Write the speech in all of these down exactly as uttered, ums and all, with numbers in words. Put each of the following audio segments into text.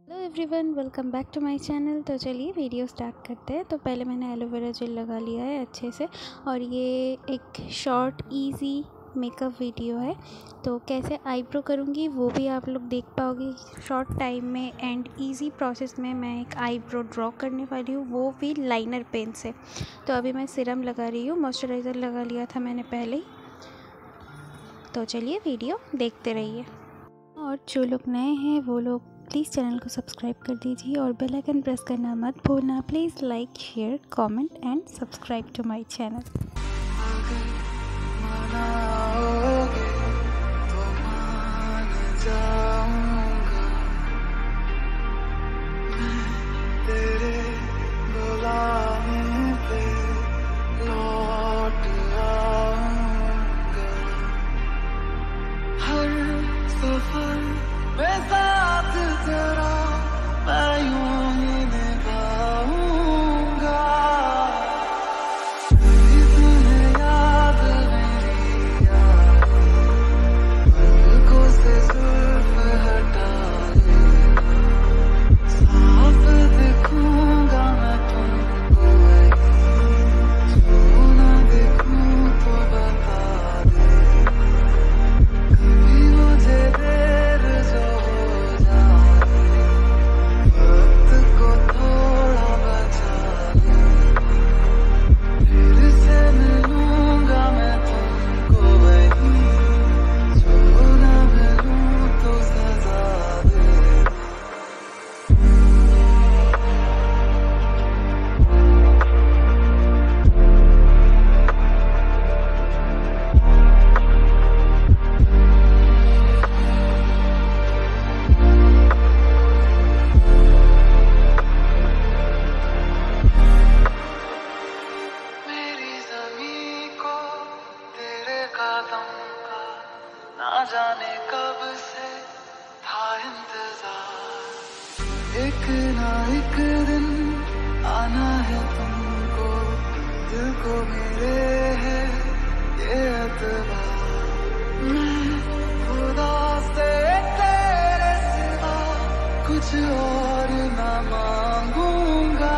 Hello everyone, welcome back to my channel. तो चलिए video start करते हैं। तो पहले मैंने एलोवेरा जेल लगा लिया है अच्छे से, और ये एक शॉर्ट इजी मेकअप वीडियो है। तो कैसे आईब्रो करूँगी वो भी आप लोग देख पाओगे शॉर्ट टाइम में एंड इजी प्रोसेस में। मैं एक आईब्रो ड्रॉ करने वाली हूँ, वो भी लाइनर पेन से। तो अभी मैं सिरम लगा रही हूँ, मॉइस्चराइज़र लगा लिया था मैंने पहले ही। तो चलिए वीडियो देखते रहिए। और जो लोग नए हैं वो लोग प्लीज़ चैनल को सब्सक्राइब कर दीजिए और बेल आइकन प्रेस करना मत भूलना। Please like, share, comment and subscribe to my channel. ना जाने कब से था इंतजार, एक ना एक दिन आना है तुमको, दिल को मेरे है ये एतबार। मैं खुदा से तेरे सिवा कुछ और ना मांगूंगा।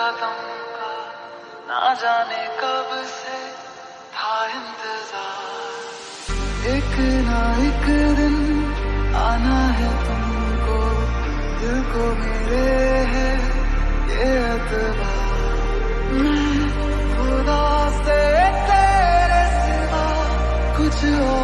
कदम का ना जाने कब से था इंतजार। एक ना एक दिन आना है तुमको, दिल को मेरे है ये एतबार। मैं खुदा से तेरे सिवा कुछ